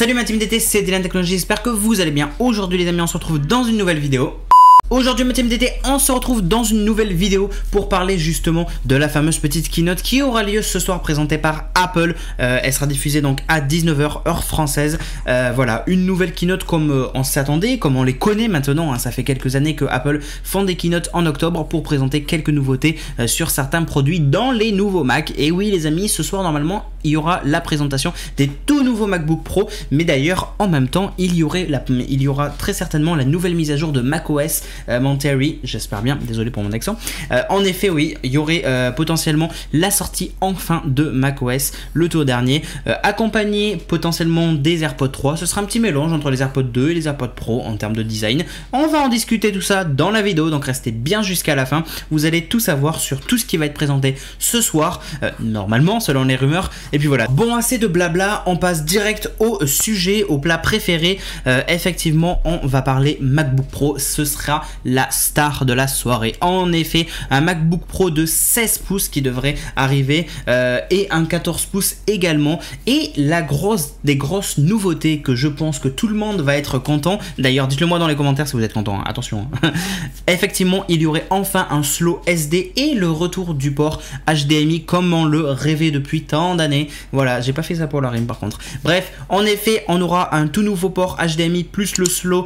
Salut ma team d'été, c'est Dylan Technologies, j'espère que vous allez bien. Aujourd'hui les amis, on se retrouve dans une nouvelle vidéo. Aujourd'hui ma team d'été, on se retrouve dans une nouvelle vidéo pour parler justement de la fameuse petite keynote qui aura lieu ce soir, présentée par Apple. Elle sera diffusée donc à 19 h heure française. Voilà, une nouvelle keynote comme on s'attendait, comme on les connaît maintenant, hein. Ça fait quelques années que Apple font des keynotes en octobre pour présenter quelques nouveautés sur certains produits dans les nouveaux Mac. Et oui les amis, ce soir normalement il y aura la présentation des tout nouveaux MacBook Pro, mais d'ailleurs en même temps il y aura très certainement la nouvelle mise à jour de macOS Monterey, j'espère bien, désolé pour mon accent. En effet oui, il y aurait potentiellement la sortie enfin de macOS le tour dernier, accompagné potentiellement des AirPods 3. Ce sera un petit mélange entre les AirPods 2 et les AirPods Pro en termes de design. On va en discuter tout ça dans la vidéo, donc restez bien jusqu'à la fin. Vous allez tout savoir sur tout ce qui va être présenté ce soir, normalement selon les rumeurs. Et puis voilà, bon, assez de blabla, on passe direct au sujet, au plat préféré. Effectivement, on va parler MacBook Pro, ce sera la star de la soirée. En effet, un MacBook Pro de 16 pouces qui devrait arriver et un 14 pouces également. Et des grosses nouveautés que je pense que tout le monde va être content. D'ailleurs, dites-le moi dans les commentaires si vous êtes content, hein. Attention. Effectivement, il y aurait enfin un slow SD et le retour du port HDMI comme on le rêvait depuis tant d'années. Voilà, j'ai pas fait ça pour la rime par contre. Bref, en effet, on aura un tout nouveau port HDMI plus le slow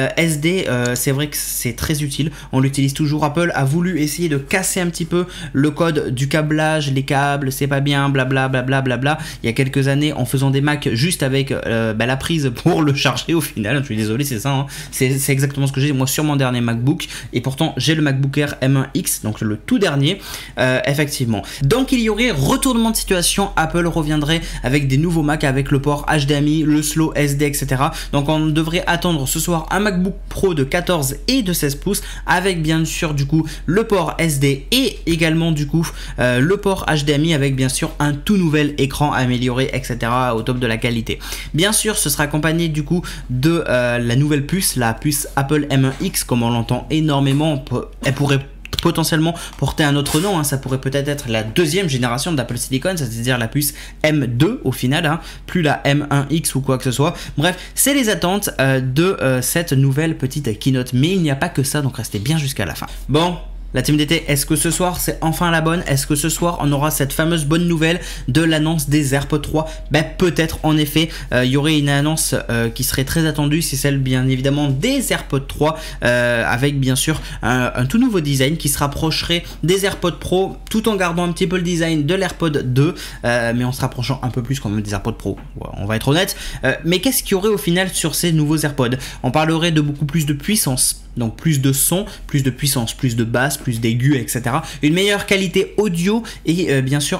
SD. C'est vrai que c'est très utile, on l'utilise toujours. Apple a voulu essayer de casser un petit peu le code du câblage, les câbles, c'est pas bien, blabla, blabla, blabla. Il y a quelques années, en faisant des Mac juste avec la prise pour le charger au final. Je suis désolé, c'est ça, hein. C'est exactement ce que j'ai moi sur mon dernier MacBook, et pourtant j'ai le MacBook Air M1X, donc le tout dernier, effectivement. Donc il y aurait retournement de situation, Apple reviendrait avec des nouveaux Mac avec le port HDMI, le slow SD, etc. Donc on devrait attendre ce soir un MacBook Pro de 14 et de 16 pouces avec bien sûr du coup le port SD et également du coup le port HDMI avec bien sûr un tout nouvel écran amélioré, etc. au top de la qualité. Bien sûr, ce sera accompagné du coup de la nouvelle puce, la puce Apple M1X, comme on l'entend énormément. Elle pourrait potentiellement porter un autre nom, hein. Ça pourrait peut-être être la deuxième génération d'Apple Silicon, c'est-à-dire la puce M2 au final, hein, plus la M1X ou quoi que ce soit. Bref, c'est les attentes de cette nouvelle petite keynote, mais il n'y a pas que ça, donc restez bien jusqu'à la fin. Bon, la team d'été, est-ce que ce soir c'est enfin la bonne? Est-ce que ce soir on aura cette fameuse bonne nouvelle de l'annonce des AirPods 3? Ben peut-être, en effet, il y aurait une annonce qui serait très attendue, c'est celle bien évidemment des AirPods 3, avec bien sûr un tout nouveau design qui se rapprocherait des AirPods Pro tout en gardant un petit peu le design de l'AirPod 2, mais en se rapprochant un peu plus quand même des AirPods Pro, on va être honnête. Mais qu'est-ce qu'il y aurait au final sur ces nouveaux AirPods? On parlerait de beaucoup plus de puissance, donc plus de son, plus de puissance, plus de basse, plus d'aigus, etc. Une meilleure qualité audio et bien sûr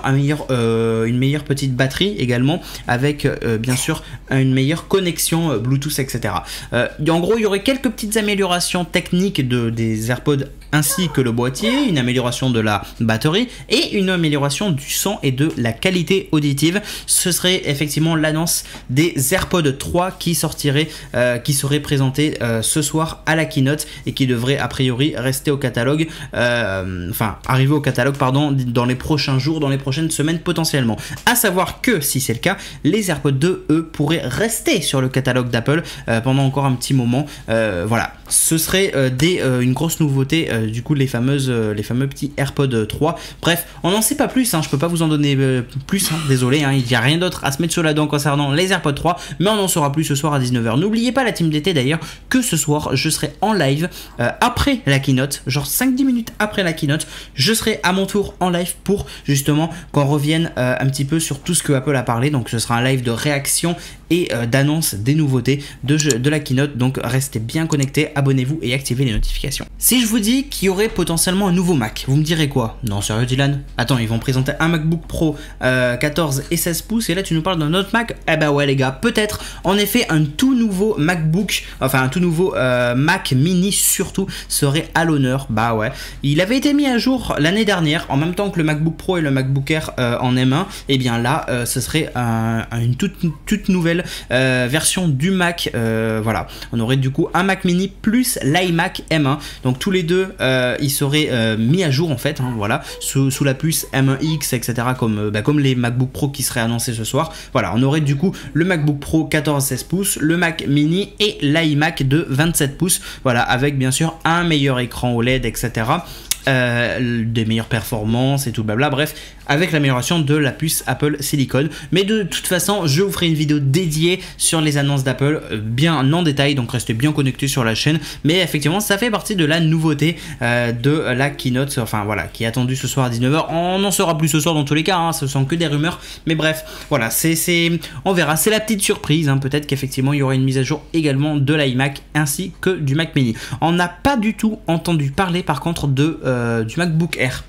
une meilleure petite batterie également, avec bien sûr une meilleure connexion Bluetooth, etc. En gros, il y aurait quelques petites améliorations techniques des AirPods ainsi que le boîtier, une amélioration de la batterie et une amélioration du son et de la qualité auditive. Ce serait effectivement l'annonce des AirPods 3 qui sortirait, qui serait présentée ce soir à la keynote et qui devrait a priori rester au catalogue, enfin arriver au catalogue pardon, dans les prochains jours, dans les prochaines semaines potentiellement. À savoir que si c'est le cas, les AirPods 2 eux pourraient rester sur le catalogue d'Apple pendant encore un petit moment. Voilà, ce serait une grosse nouveauté. Du coup les fameux petits AirPods 3. Bref, on n'en sait pas plus, hein, je peux pas vous en donner plus, hein, désolé, hein, il n'y a rien d'autre à se mettre sur la dent concernant les AirPods 3, mais on en saura plus ce soir à 19 h. N'oubliez pas la team d'été d'ailleurs que ce soir je serai en live après la keynote, genre 5-10 minutes après la keynote, je serai à mon tour en live pour justement qu'on revienne un petit peu sur tout ce que Apple a parlé. Donc ce sera un live de réaction et d'annonce des nouveautés de la keynote, donc restez bien connectés, abonnez-vous et activez les notifications. Si je vous dis qu'il y aurait potentiellement un nouveau Mac, vous me direz quoi? Non sérieux Dylan? Attends, ils vont présenter un MacBook Pro 14 et 16 pouces et là tu nous parles d'un autre Mac? Eh bah ouais les gars, peut-être. En effet, un tout nouveau MacBook, enfin un tout nouveau Mac mini surtout serait à l'honneur. Bah ouais, il avait été mis à jour l'année dernière en même temps que le MacBook Pro et le MacBook Air en M1. Et bien là ce serait une toute nouvelle nouvelle version du Mac. Voilà, on aurait du coup un Mac mini plus l'iMac M1. Donc tous les deux, ils seraient mis à jour en fait. Hein, voilà, sous la puce M1X, etc. Comme les MacBook Pro qui seraient annoncés ce soir. Voilà, on aurait du coup le MacBook Pro 14-16 pouces, le Mac mini et l'iMac de 27 pouces. Voilà, avec bien sûr un meilleur écran OLED, etc. Des meilleures performances et tout blabla, bref, avec l'amélioration de la puce Apple Silicon. Mais de toute façon, je vous ferai une vidéo dédiée sur les annonces d'Apple bien en détail, donc restez bien connectés sur la chaîne. Mais effectivement, ça fait partie de la nouveauté de la keynote, enfin voilà, qui est attendue ce soir à 19h. On n'en saura plus ce soir dans tous les cas, hein, ce sont que des rumeurs. Mais bref, voilà, on verra, c'est la petite surprise, hein. Peut-être qu'effectivement il y aura une mise à jour également de l'iMac ainsi que du Mac mini. On n'a pas du tout entendu parler par contre du MacBook Air.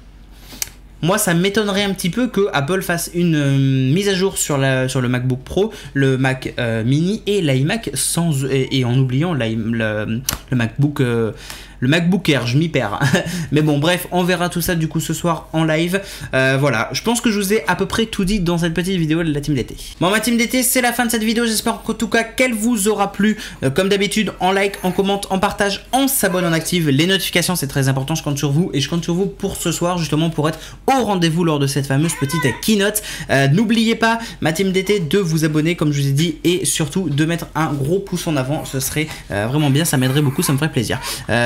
Moi, ça m'étonnerait un petit peu que Apple fasse une mise à jour sur le MacBook Pro, le Mac mini et l'iMac et en oubliant le MacBook. Le MacBook Air, je m'y perds. Mais bon, bref, on verra tout ça du coup ce soir en live. Voilà, je pense que je vous ai à peu près tout dit dans cette petite vidéo de la team d'été. Bon, ma team d'été, c'est la fin de cette vidéo. J'espère qu'en tout cas qu'elle vous aura plu. Comme d'habitude, en like, en commente, en partage, en s'abonne, en active les notifications, c'est très important. Je compte sur vous et je compte sur vous pour ce soir justement pour être au rendez-vous lors de cette fameuse petite keynote. N'oubliez pas, ma team d'été, de vous abonner comme je vous ai dit et surtout de mettre un gros pouce en avant. Ce serait vraiment bien, ça m'aiderait beaucoup, ça me ferait plaisir.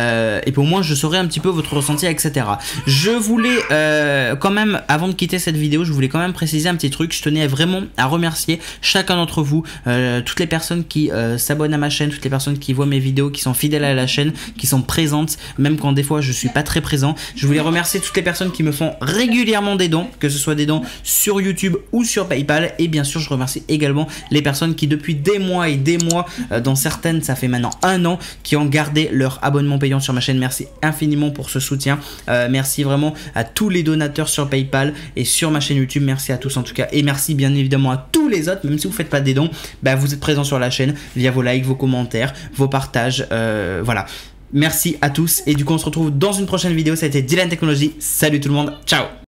Et puis au moins je saurais un petit peu votre ressenti, etc. Je voulais quand même, avant de quitter cette vidéo, je voulais quand même préciser un petit truc. Je tenais vraiment à remercier chacun d'entre vous, toutes les personnes qui s'abonnent à ma chaîne, toutes les personnes qui voient mes vidéos, qui sont fidèles à la chaîne, qui sont présentes, même quand des fois je suis pas très présent. Je voulais remercier toutes les personnes qui me font régulièrement des dons, que ce soit des dons sur YouTube ou sur PayPal. Et bien sûr je remercie également les personnes qui depuis des mois et des mois, dans certaines ça fait maintenant 1 an, qui ont gardé leur abonnement payant sur ma chaîne. Merci infiniment pour ce soutien. Merci vraiment à tous les donateurs sur PayPal et sur ma chaîne YouTube. Merci à tous en tout cas. Et merci bien évidemment à tous les autres, même si vous ne faites pas des dons, bah, vous êtes présents sur la chaîne via vos likes, vos commentaires, vos partages. Voilà. Merci à tous. Et du coup, on se retrouve dans une prochaine vidéo. Ça a été Dylan Technologies. Salut tout le monde. Ciao.